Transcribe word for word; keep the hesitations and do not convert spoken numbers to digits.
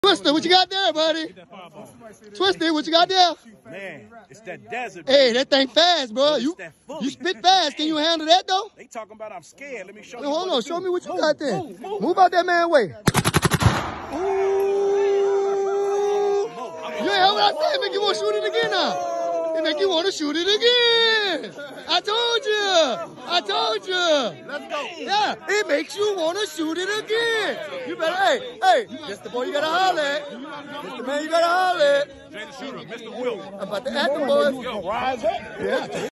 Twister, what you got there, buddy? Twister, what you got there? Man, it's that desert. Hey, that thing fast, bro. You you spit fast. Can you handle that though? They talking about I'm scared. Let me show you. Hold on, show do. me what you move, got there. Move, move. Move out that man way. Ooh. You ain't heard what I said. Make you want to shoot it again now. It make you want to shoot it again. I told you. I told you. Let's go. Yeah, it makes you want to shoot it again. You better, hey, hey, just the boy you got to holler at. Just the man you got to holler at. Jay the shooter, Mister Wilk. I'm about to act the boy. Yo, rise up. Yeah.